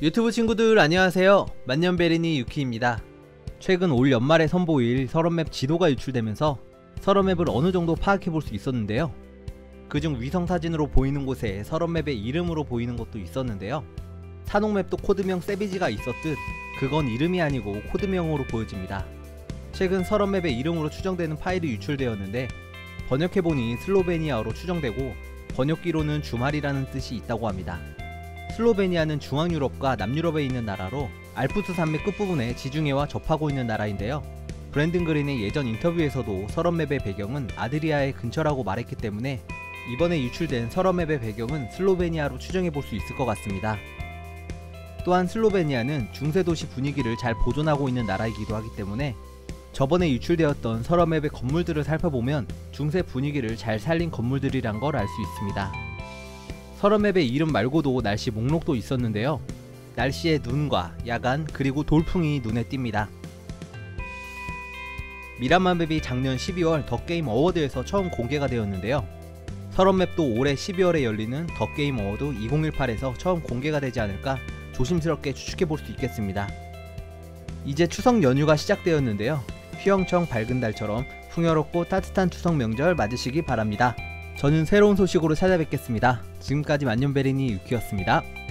유튜브 친구들 안녕하세요. 만년베리니 유키입니다. 최근 올 연말에 선보일 서런맵 지도가 유출되면서 서런맵을 어느정도 파악해볼 수 있었는데요. 그중 위성사진으로 보이는 곳에 서런맵의 이름으로 보이는 것도 있었는데요. 산옥맵도 코드명 세비지가 있었듯 그건 이름이 아니고 코드명으로 보여집니다. 최근 서런맵의 이름으로 추정되는 파일이 유출되었는데 번역해보니 슬로베니아어로 추정되고 번역기로는 주말이라는 뜻이 있다고 합니다. 슬로베니아는 중앙유럽과 남유럽에 있는 나라로 알프스 산맥 끝부분에 지중해와 접하고 있는 나라인데요. 브랜든 그린의 예전 인터뷰에서도 서런맵의 배경은 아드리아의 근처라고 말했기 때문에 이번에 유출된 서런맵의 배경은 슬로베니아로 추정해볼 수 있을 것 같습니다. 또한 슬로베니아는 중세도시 분위기를 잘 보존하고 있는 나라이기도 하기 때문에 저번에 유출되었던 서런맵의 건물들을 살펴보면 중세 분위기를 잘 살린 건물들이란 걸 알 수 있습니다. 서런맵의 이름 말고도 날씨 목록도 있었는데요. 날씨에 눈과 야간 그리고 돌풍이 눈에 띕니다. 미라마맵이 작년 12월 더게임 어워드에서 처음 공개가 되었는데요. 서런맵도 올해 12월에 열리는 더게임 어워드 2018에서 처음 공개가 되지 않을까 조심스럽게 추측해볼 수 있겠습니다. 이제 추석 연휴가 시작되었는데요. 휘영청 밝은 달처럼 풍요롭고 따뜻한 추석 명절 맞으시기 바랍니다. 저는 새로운 소식으로 찾아뵙겠습니다. 지금까지 만년베리니 유키였습니다.